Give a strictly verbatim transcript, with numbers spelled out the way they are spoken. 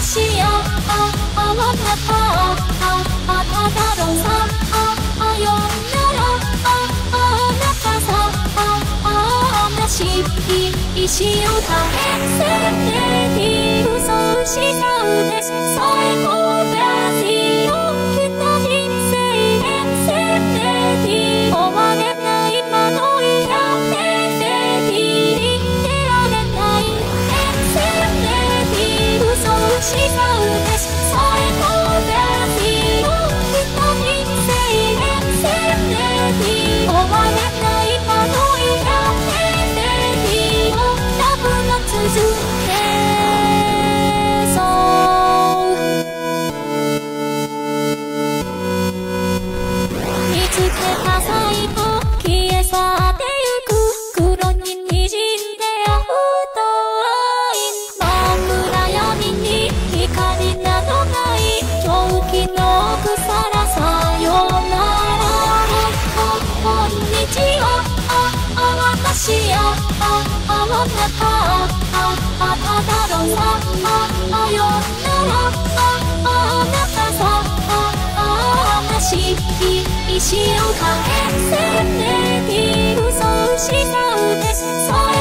私よあなたあなたのさあよならああなたさあ話石を変えせて嘘しちゃうで最高だしよきっと人生変せて終われないまのいやってて言ってられない変せて嘘しちゃうで最高だしよきっと人生変せて終われないまのいやってて多分が続けそう見つけた最後消え去ってゆく黒に滲んであふと真暗闇に光などない狂気の草らさよならこんにちはあ私よあなたあなたのさあよならあなたさ話石を変えせて嘘しちゃうで